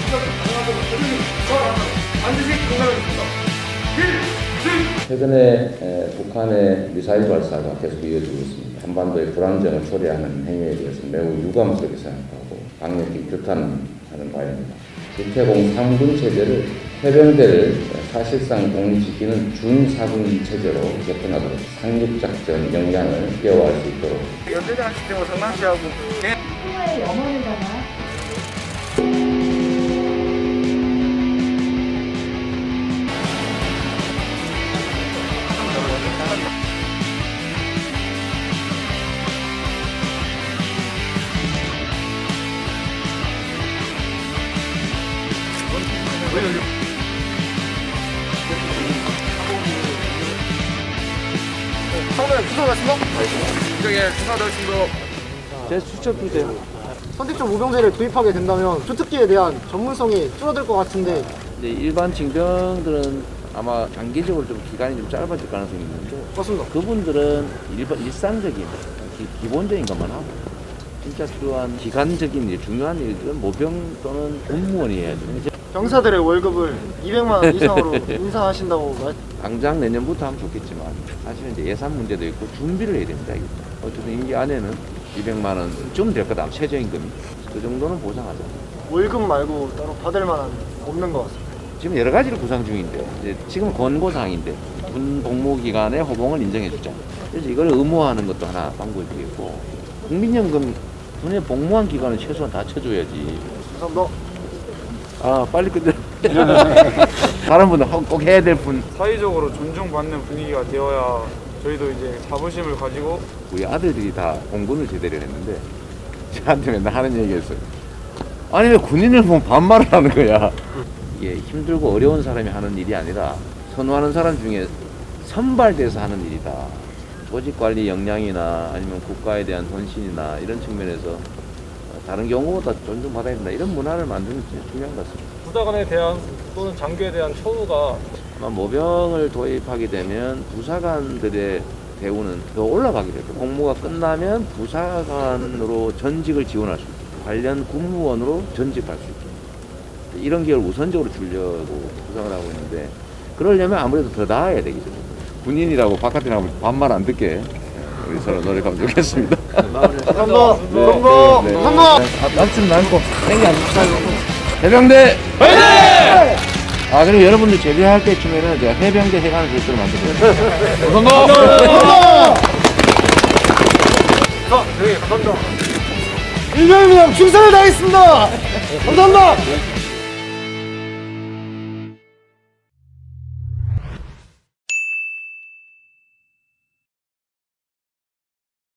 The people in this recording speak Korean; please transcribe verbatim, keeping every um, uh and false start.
최근에 북한의 미사일 발사가 계속 이어지고 있습니다. 한반도의 불안정을 초래하는 행위에 대해서 매우 유감스럽게 생각하고 강력히 규탄하는 바입니다. 주태공 삼 군 체제를 해병대를 사실상 공지키는 준사군 체제로 개편하도록 상륙작전 역량을 개화할 수 있도록 연대장 시스템으로 상당시하고 평화의 영원을 담아 처음에 수사하셨습니다. 이쪽에 수사하셨습니다. 제 수첩 주세요. 선택적 무병제를 도입하게 된다면 주특기에 대한 전문성이 줄어들 것 같은데 이제 일반 징병들은 아마 단기적으로 좀 기간이 좀 짧아질 가능성이 있는데 맞습니다. 그분들은 일반, 일상적인 기, 기본적인 것만 하고 진짜 필요한 기간적인 일, 중요한 일들은 모병 또는 공무원이 해야죠. 병사들의 월급을 이백만 원 이상으로 인상하신다고 말... 당장 내년부터 하면 좋겠지만 사실은 이제 예산 문제도 있고 준비를 해야 됩니다. 어쨌든 임기 안에는 이백만 원쯤 될 거다. 최저임금이 그 정도는 보장하자. 월급 말고 따로 받을 만한 없는 것 같습니다. 지금 여러 가지를 구상 중인데 이제 지금 권고사항인데 군 복무 기간에 호봉을 인정해주자. 그래서 이걸 의무화하는 것도 하나 방법이겠고 국민연금 군에 복무한 기간은 최소한 다 쳐줘야지. 감사합니다. 아 빨리 끝내. 다른 분들 꼭 해야 될 분. 사회적으로 존중받는 분위기가 되어야 저희도 이제 자부심을 가지고 우리 아들들이 다 공군을 제대로 했는데 저한테 맨날 하는 얘기였어요. 아니 왜 군인을 보면 반말을 하는 거야. 이게 힘들고 어려운 사람이 하는 일이 아니라 선호하는 사람 중에 선발돼서 하는 일이다. 조직관리 역량이나 아니면 국가에 대한 헌신이나 이런 측면에서 다른 경우보다 존중받아야 된다. 이런 문화를 만드는 게 중요한 것 같습니다. 부사관에 대한 또는 장교에 대한 처우가 아마 모병을 도입하게 되면 부사관들의 대우는 더 올라가게 될 거예요. 공무가 끝나면 부사관으로 전직을 지원할 수 있고 관련 군무원으로 전직할 수 있고 이런 기회를 우선적으로 주려고 구상을 하고 있는데 그러려면 아무래도 더 나아야 되겠죠. 군인이라고 바깥에 나가면 반말 안 듣게 우리 서로 노력하면 좋겠습니다. 감사합니다. 네, 감사합니다. 네, 네. 감사합니다. 남친 남고 땡기 안 줍시다. 해병대 화이팅! 아 그리고 여러분들 제대할 때쯤에는 제가 해병대 해관을 별도로 만들어요. 감사합니다. 자, 네, 감사합니다. 일병입니다. 충성을 다하겠습니다. 감사합니다.